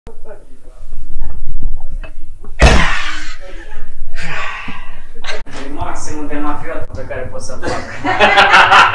Maximul de mafiot pe care pot să fac.